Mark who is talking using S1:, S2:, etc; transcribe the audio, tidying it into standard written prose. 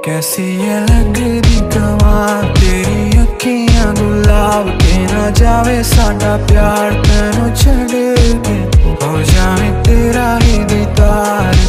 S1: कैसी ये लगदी कमाल तेरी अखियां गुलाब के ना जावे साडा प्यार तेनू छड़ के।